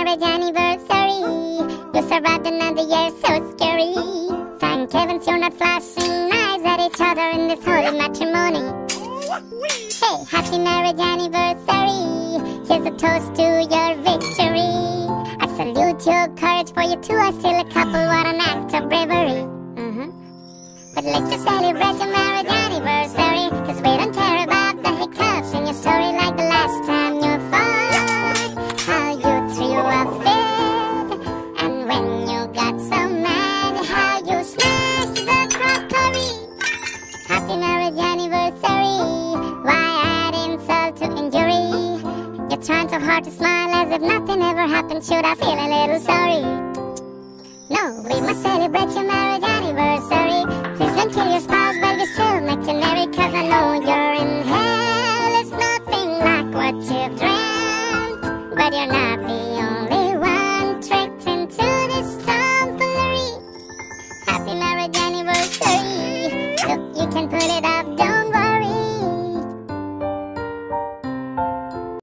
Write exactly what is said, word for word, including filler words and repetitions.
marriage anniversary. You survived another year, so scary. Thank heavens you're not flashing knives at each other in this holy matrimony. Hey, happy marriage anniversary. Here's a toast to your victory. I salute your courage, for you two are still a couple. What an act of bravery. Mm-hmm. But let's just celebrate your marriage anniversary, cause we don't care about the hiccups in your story, like the last time you fought, how you threw a fit, and when you got so mad, how you smashed the crockery. Happy marriage anniversary. Why add insult to injury? You're trying so hard to smile as if nothing ever happened. Should I feel a little sorry? No, we must celebrate your marriage anniversary. Please don't kill your spouse, but you still make you marry, cause I know you're in hell. It's nothing like what you've dreamt, but you're not the only one tricked into this tomfoolery. Happy marriage anniversary.